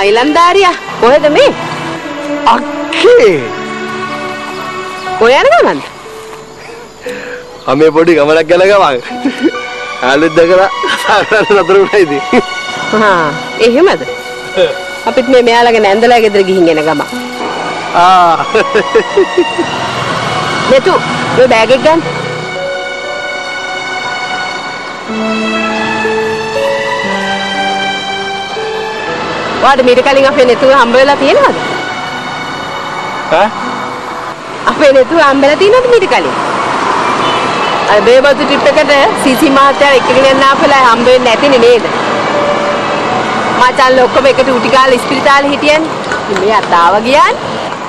ඉලන්දාරියා කොහෙද මේ? අක්කේ. කොහෙ යන ගමන්ද? අමේ පොඩි ගමනක් යන ගමන්. ආලුත් දැකලා සාරන නතර උනා ඉතින්. එහෙමද? අපිත් මේ මෙයාලගේ නැන්දලා ගෙදර ගිහින් එන ගමන්. නේතු මේ බෑග් එක ගන්න. වාඩ මීට කලින් අපේ නෙතුව හම්බ වෙලා තියෙනවද? අපේ නෙතුව හම්බෙලා තියෙනවද මීට කලින්? අර බේබතු ට්‍රිප් එකට සීසි මහත්තයා එක්කගෙන යන්න ආපෙලා හම්බ වෙන්නේ නැතිනේ නේද? මාචල් ඔක්කොම එකට උටි කාලේ ඉස්පිරිතාලේ හිටියන්නේ. මේ අතාව ගියානේ.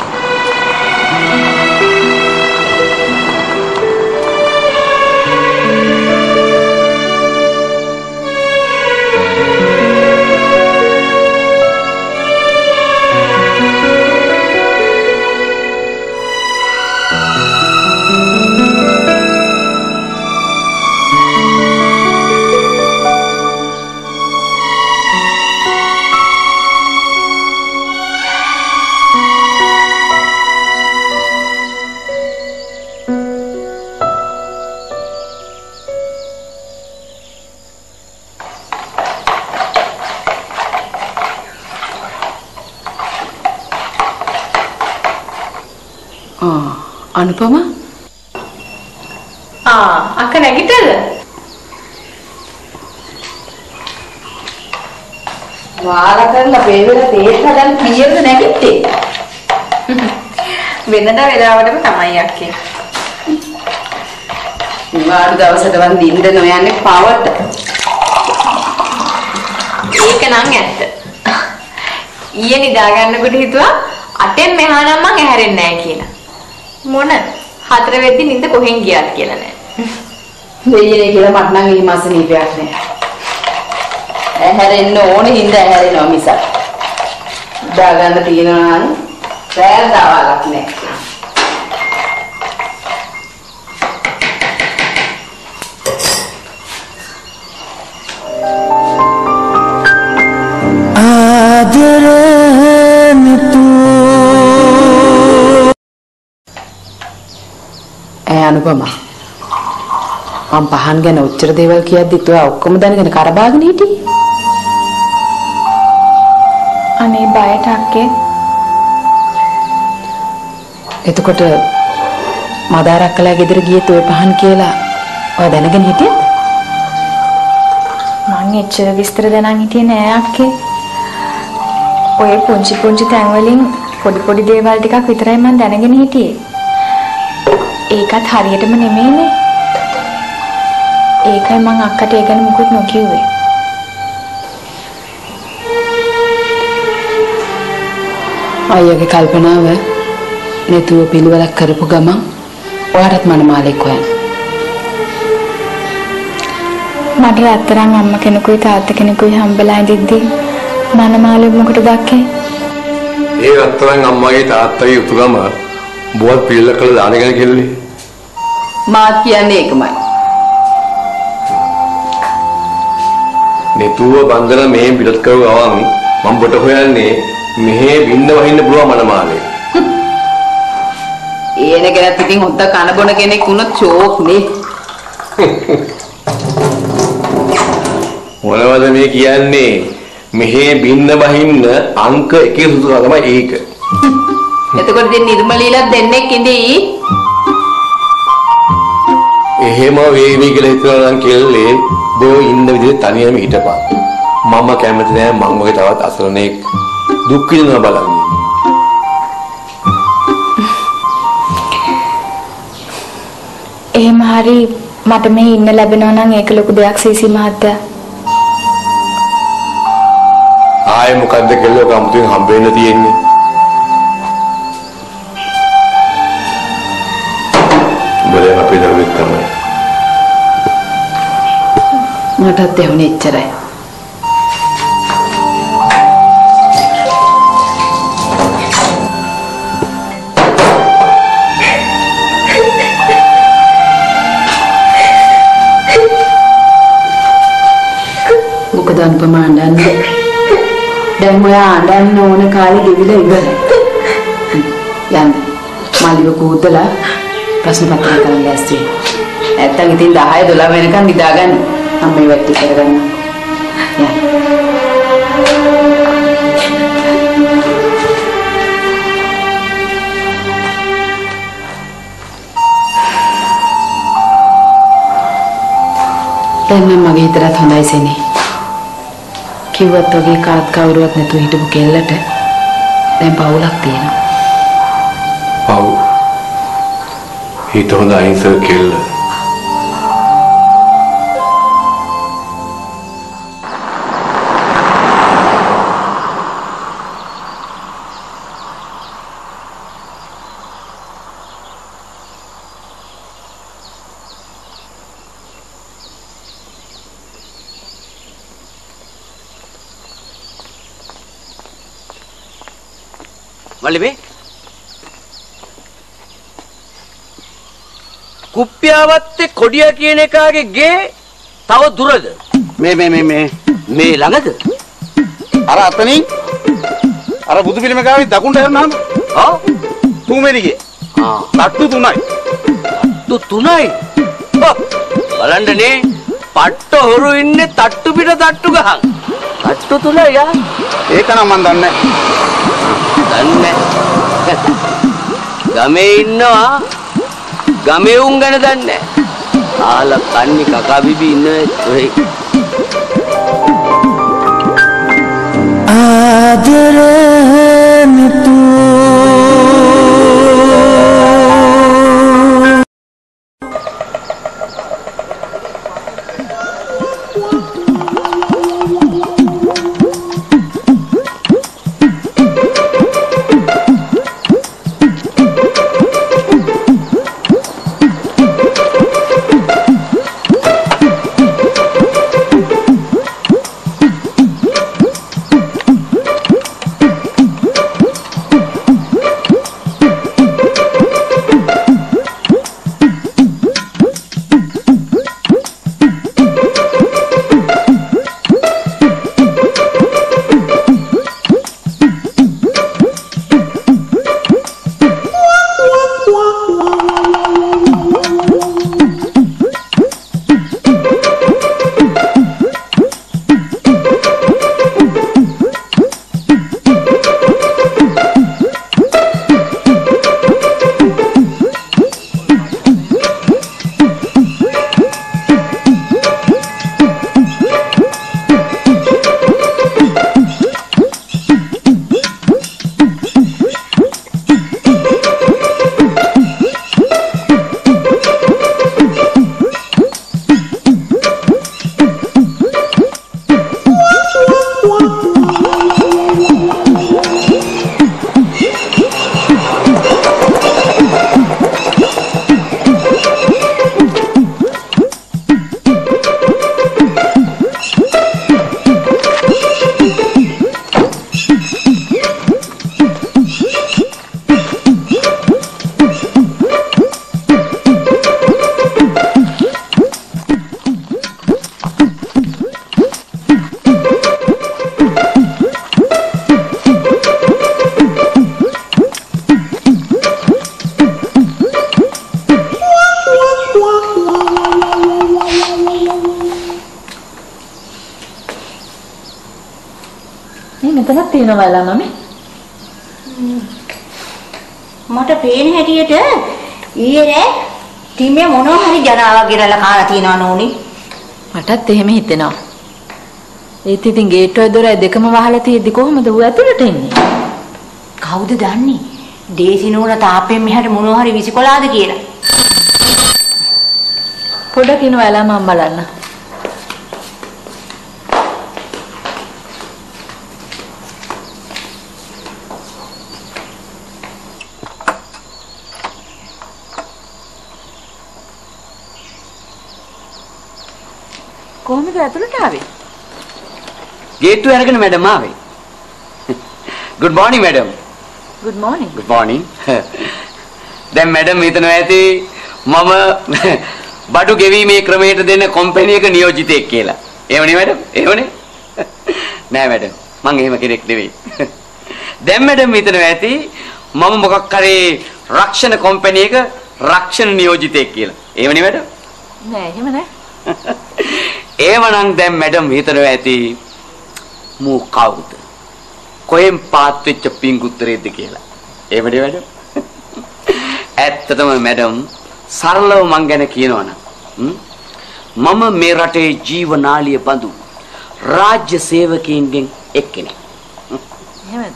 අනුපමා අක්ක නැගිටද? වාලා කරලා පේවෙලා තේත් හදන්න කීයද නැගිට්ටේ? වෙනදා වෙලාවටම තමයි අක්කේ. වාඩි දවසට වන් දින්ද නොයන්නේ පවට. ඒක නම් ඇත්ත. ඊයේ නිදා ගන්නකොට හිතුවා අතෙන් මෙහා නම් මං ඇහැරෙන්නේ නැහැ කියලා. මොන 4 වෙද්දි නිින්ද කොහෙන් ගියාද කියලා නෑ. දෙයියනේ කියලා මට නම් ඒ මාස නීපයක් නෑ. ඇහැරෙන්න ඕනේ හින්දා ඇහැරෙනවා මිසක්. දා ගන්න තියනවා නම් රැල් දාවලක් නෑ. අනුපමා මම පහන් ගැන උච්චර දේවල් කියද්දි ඔයා ඔක්කොම දැනගෙන කරබාගෙන හිටියේ. අනේ බයට අක්කේ. එතකොට මදාරක්කලා ගෙදර ගියත් ඔය පහන් කියලා ඔයා දැනගෙන හිටියද? මං එච්චර විස්තර දැනන් හිටියේ නෑ අක්කේ. ඔය පුංචි පුංචි තැන් වලින් පොඩි පොඩි දේවල් ටිකක් විතරයි මං දැනගෙන හිටියේ. ඒකත් හරියටම නෙමෙයිනේ. ඒකයි මං අක්කට ඒ ගැන මුකුත් නොකියුවේ. අයියාගේ කල්පනාව නෙතුව පිළිවෙලක් කරපු ගමන් ඔයාටත් මනමාලෙක් හොයන්න. මට රත්තරන් අම්මා කෙනෙකුයි තාත්තා කෙනෙකුයි හම්බලා ඉඳිද්දි මනමාලෙ මොකටද දැක්කේ? ඒ රත්තරන් අම්මගේ තාත්තගේ උතුගම බෝල් පිළිල කළ දානගෙන කෙල්ලේ. මාත් කියන්නේ ඒකමයි. නෙතුව බන්දන මේ පිටත් කව ගමන් මම බොට හොයන්නේ මෙහෙ බින්න වහින්න පුළුවන් මනමාලේ. ඒන කෙනත් ඉතින් හොද්ද කන බොන කෙනෙක් වුණොත් ෂෝක් නේ. මොනවද මේ කියන්නේ? මෙහෙ බින්න වහින්න අංක 1 සුදුසු තමයි ඒක. එතකොට දැන් නිර්මලීලත් දෙන්නෙක් ඉඳී. එහෙම වේවි කියලා හිතනවා නම් කෙල්ලේ බෝ ඉන්න විදිහට තනියම හිටපන්. මම කැමති නෑ මං වගේ තවත් අසරණෙක් දුක් විඳිනවා බලන්න. එහෙම හරි මට මේ ඉන්න ලැබෙනවා නම් ඒක ලොකු දෙයක් සීසි මහත්තයා. ආයේ මොකද්ද කෙල්ලෝ ගම්තුන් හම්බ වෙන්න තියෙන්නේ? බරේ අපේ දරුවෙක් තමයි. මටත් එහුනේ එච්චරයි. මොකද අනුපමා නන්නේ? දැන් ඔයා අඬන්න ඕන කාලේ ගෙවිලා ඉවරයි. යන්න. මාළිව කූතලා ප්‍රශ්න පත්‍රය කරන් ලෑස්ති වෙන්න. නැත්තම් ඉතින් 10 12 වෙනකන් නිදාගන්න. මම මේ වැටි කරගන්න. යන්න. දැන් නම් මගේ හිතට හොඳයි සෙනේ. කිව්වත් වගේ කාත් කවුරුවත් නැතුව හිටපු කෙල්ලට දැන් පවුලක් තියෙනවා. පව්. හිත හොඳ අහිංසක කෙල්ල. මල්ලිබේ කුප්පියාවත්තේ කොඩිය කියන එකාගේ ගේ තව දුරද මේ මේ ළඟද අර අතනින් අර බුදු පිළිම ගාවේ දකුණට යනවාම ආ තුමෙලිගේ තට්ටු 3යි බලන්නනේ පට්ට හොරු ඉන්නේ තට්ටු පිට තට්ටු ගහන් තට්ටු 3යි යා ඒක නම් මන් දන්නේ ගමේ ඉන්නවා ගමේ උන් ගැන දන්නේ ආලා කන්නි කකා බිබි ඉන්නේ ඔය ආදරෙන් මෙතනක් තියෙනවා එලා මම. මට පේන හැටියට ඊයේ ටීමේ මොනවා හරි ජනාවක් ගෙනලා කාලා තියනවා නෝනි. මටත් එහෙම හිතෙනවා. ඒත් ඉතින් ගේට්ටුවේ දොරයි දෙකම වහලා තියෙද්දි කොහොමද ඌ ඇතුළට එන්නේ? කවුද දන්නේ? දේසි නෝන තාපෙන් මෙහාට මොනවා හරි විසිකොලාද කියලා. පොඩක් ඉනවා එලා මම බලන්න. කොහොමද ඇතුළට ආවේ? ගේට්ටුව අරගෙන මැඩම් ආවේ. Good morning madam. Good morning. Good morning. දැන් මැඩම් හිතනවා ඇති මම බඩු ගෙවීමේ ක්‍රමයට දෙන කම්පැනි එක නියෝජිතයෙක් කියලා. එහෙමනේ මැඩම්? එහෙමනේ? නෑ මැඩම්. මං එහෙම කෙනෙක් නෙවෙයි. දැන් මැඩම් හිතනවා ඇති මම මොකක් හරි රක්ෂණ කම්පැනි එක රක්ෂණ නියෝජිතයෙක් කියලා. එහෙමනේ මැඩම්? නෑ එහෙම නෑ. එහෙමනම් දැන් මැඩම් හිතනවා ඇති මූ කවුද? කොහෙන් පාත් වෙච්ච පිංගුත්තරේද කියලා. එහෙමනේ මැඩම්? ඇත්තටම මැඩම් සරලව මං ගැන කියනවනම් මම මේ රටේ ජීවනාලිය බඳු රාජ්‍ය සේවකයින්ගෙන් එක්කෙනෙක්. එහෙමද?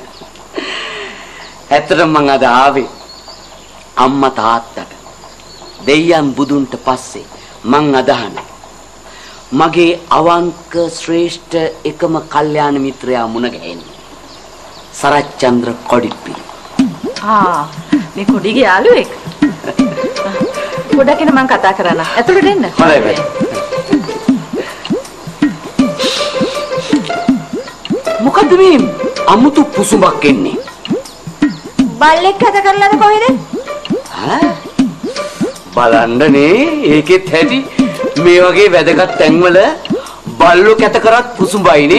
ඇත්තටම මං අද ආවේ අම්මා තාත්තට දෙයයන් බුදුන්ට පස්සේ මං අදහන්නේ මගේ අවංක ශ්‍රේෂ්ඨ එකම කල්යාණ මිත්‍රයා මුණ ගැහෙන්නේ සරච්චන්ද්‍ර කොඩිප්පිලි. මේ කොඩිගේ යාළුවෙක්. පොඩක් එන මං කතා කරන්න. ඇතුළට එන්න. හොඳයි බයි. මොකද්ද මේ අමුතු පුසුඹක් එන්නේ? බල්ලෙක් කතා කරලාද කොහෙද? බලන්නනේ ඒකෙත් ඇති මේ වගේ වැදගත් තැන්වල බල්ලෝ කැත කරත් පුසුඹයිනේ.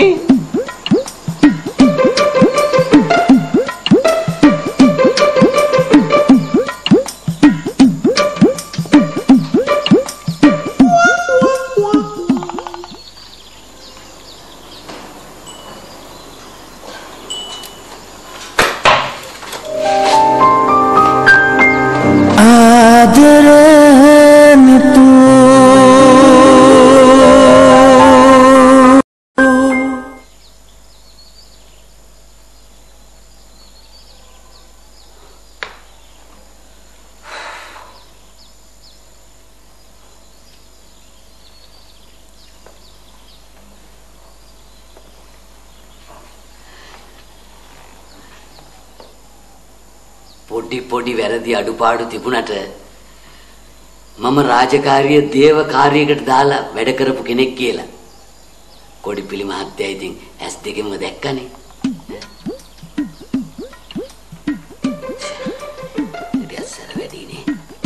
පොඩි වැරදි අඩුපාඩු තිබුණට මම රාජකාරිය දේව කාර්යයකට දාලා වැඩ කරපු කෙනෙක් කියලා කොඩිපිලි මහත්තයා ඉතින් ඇස් දෙකෙන්ම දැක්කනේ. ඉතින් වැඩිනේ.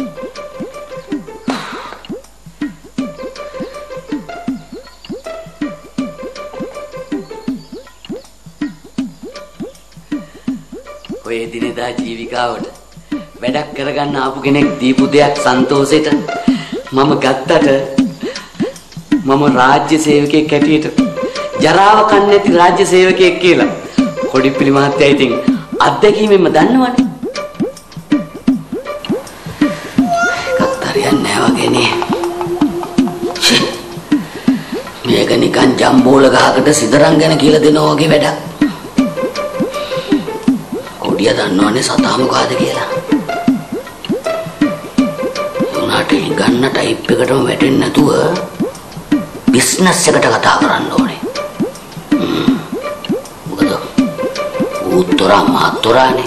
ඔය දිනදා ජීවිකාවට වැඩක් කරගන්න ආපු කෙනෙක් දීපු දෙයක් සන්තෝෂෙට මම ගත්තට මම රාජ්‍ය සේවකයෙක් හැටියට ජරාව කන්නේ නැති රාජ්‍ය සේවකයෙක් කියලා කොඩිපිලි මහත්තයා ඉතින් අත්දැකීමෙන්ම දන්නවනේ. ඒකත් හරියන්නේ නැහැ වගේනේ. මේක නිකන් ජම්බෝල ගහකට සිදරන් ගැන කියලා දෙනවා වගේ වැඩක්. කොඩිය දන්නවනේ සතා මොකಾದ කියලා. උනාට ගන්න ටයිප් එකටම වැටෙන්නේ නැතුව බිස්නස් එකට කතා කරන්න ඕනේ. මොකද උත්තරා මාත්තරානේ.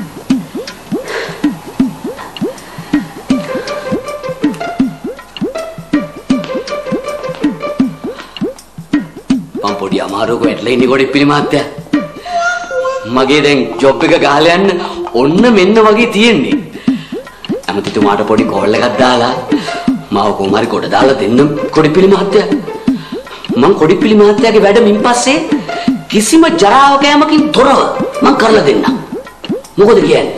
මම පොඩි අමාරුවක වැටලා ඉන්නේ කොඩිපිලි මහත්තයා. මගේ දැන් ජොබ් එක ගහලා යන්න ඔන්න මෙන්න වගේ තියෙන්නේ. අමතිතුමාට පොඩි කෝල් එකක් දාලා මාව කොහොමරි කොට දාලා දෙන්න කොඩිපිලි මහත්තයා. මං කොඩිපිලි මහත්තයාගේ වැඩ මින් පස්සේ කිසිම ජරාව කෑමකින් තොරව මං කරලා දෙන්නම්. මොකද කියන්නේ?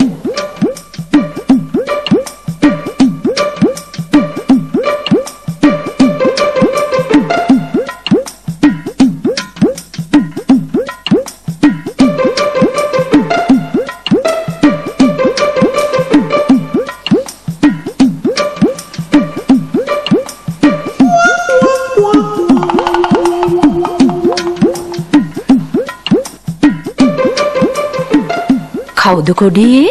කවුද කොඩියේ?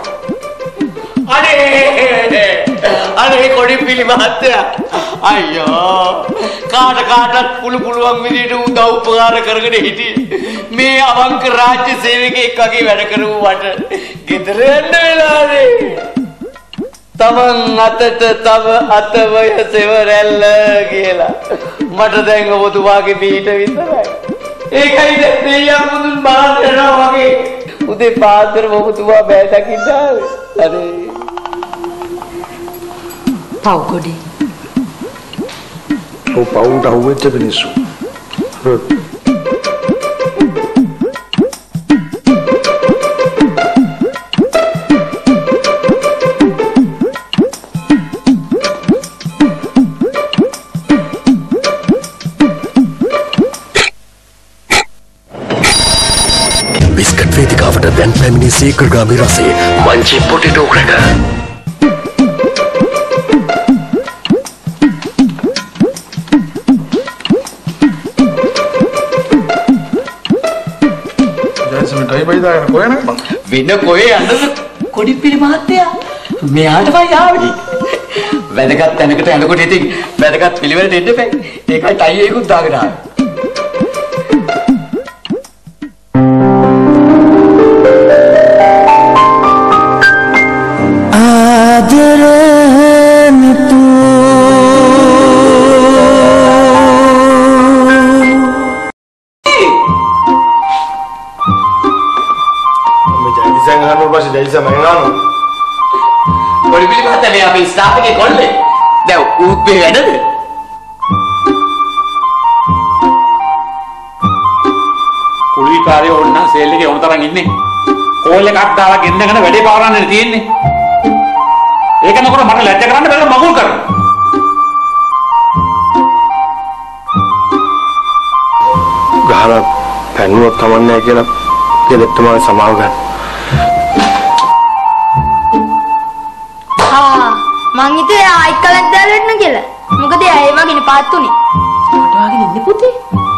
අනේ කොඩිපිලි මහත්තයා අයියෝ කාටත් පුළුවන් විදිහට උදව් උපකාර කරගෙන හිටියේ මේ අවංක රාජ්‍ය සේවකයෙක් වගේ වැඩ කරුවාට ගෙදර යන්න වෙලානේ. තමන් අතට තව අතවය සෙවරැල්ල කියලා මට දැන් ඔබතුමාගේ පිට විතරයි. ඒකයි දැන් දෙයියන් මුදුන් බලන්න යනවා වගේ උදේ පාන්දර ඔබතුමා බෑ දකින්න ආවේ. අනේ පව් කොඩි. ඔව් පවුට අහුවෙච්ච මිනිස්සු. සීකර්ගාමි රසේ මංචි පොටේටෝ ක්‍රැකර්. වෙන කොහේ යන්නද කොඩිපිලි මහත්තයා මෙයාටමයි ආවේ. වැදගත් තැනකට යනකොට ඉතින් වැදගත් පිළිවෙලට එන්න බෑ. ඒකයි ටයි එකකුත් දාගෙන ආවේ. කොඩිපිලි මහත්තයා මේ අපේ ස්ටාෆ් එකේ කොල්ලේ. දැන් ඌත් මේ වැඩද? කුලීකාරයෝ ඕන නම් සේල් එකේ ඕන තරම් ඉන්නේ. කෝල් එකක් දාලා ගෙන්නගෙන වැඩේ පවරන්න තියෙන්නේ. ඒක නකොට මට ලැජ්ජ කරන්න බැරි මගුල් කරනවා. ගහලා පැන්නුවක් කමන්නේ කියලා ගෙදරටම සමාව ගන්න. මං හිතුවේ ආයිත් කලක් දාලා ඉන්න කියලා. මොකද ඇයි වගේ පාත් උනේ. කොට වගේ ඉන්නේ පුතේ.